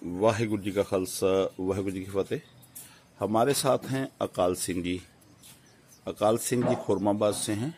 वाहिगुरु जी का खालसा वाहिगुरु जी की फतेह। हमारे साथ हैं अकाल सिंह जी। अकाल सिंह जी खुरमाबाद से हैं।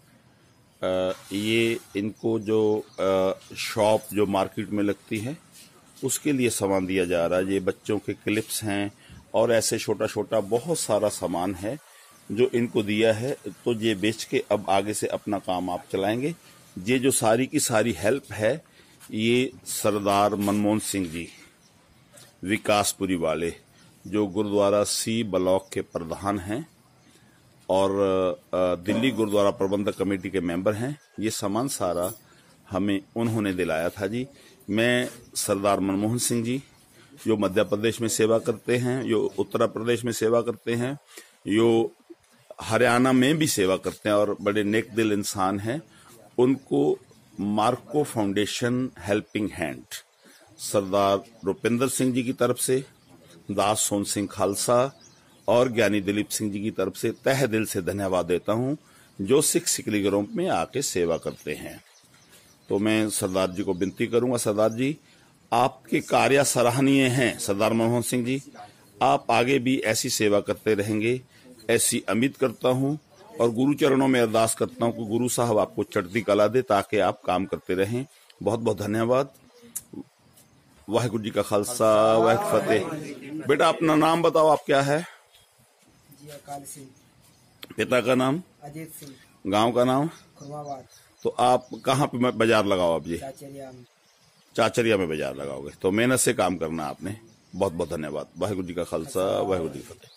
ये इनको जो शॉप जो मार्केट में लगती है उसके लिए सामान दिया जा रहा है। ये बच्चों के क्लिप्स हैं और ऐसे छोटा छोटा बहुत सारा सामान है जो इनको दिया है। तो ये बेच के अब आगे से अपना काम आप चलाएंगे। ये जो सारी की सारी हेल्प है ये सरदार मनमोहन सिंह जी विकासपुरी वाले, जो गुरुद्वारा सी ब्लॉक के प्रधान हैं और दिल्ली गुरुद्वारा प्रबंधक कमेटी के मेंबर हैं। ये सामान सारा हमें उन्होंने दिलाया था जी। मैं सरदार मनमोहन सिंह जी, जो मध्य प्रदेश में सेवा करते हैं, जो उत्तर प्रदेश में सेवा करते हैं, जो हरियाणा में भी सेवा करते हैं और बड़े नेक दिल इंसान हैं, उनको Marco Foundation helping hand Sardar Rupinder Singh ji की तरफ से, दास सोन सिंह खालसा और ज्ञानी दिलीप सिंह जी की तरफ से तहे दिल से धन्यवाद देता हूं, जो सिख सिकली ग्रुप में आके सेवा करते हैं। तो मैं सरदार जी को विनती करूंगा, सरदार जी आपके कार्य सराहनीय हैं। सरदार मनमोहन सिंह जी, आप आगे भी ऐसी सेवा करते रहेंगे, ऐसी उम्मीद करता हूं और गुरु चरणों में अरदास करता हूं कि गुरु साहब आपको चढ़ती कला दे ताकि आप काम करते रहें। बहुत बहुत धन्यवाद। वाहिगुरु जी का खालसा वाहिगुरु फतेह। बेटा अपना नाम बताओ, आप क्या है? जी अकाल सिंह। पिता का नाम? अजीत सिंह। गांव का नाम? खुरमाबाद। तो आप कहाँ पे बाजार लगाओ? आप जी चाचरिया में। चाचरिया में बाजार लगाओगे, तो मेहनत से काम करना आपने। बहुत बहुत धन्यवाद। वाहिगुरु जी का खालसा वाहिगुरु जी की फतेह।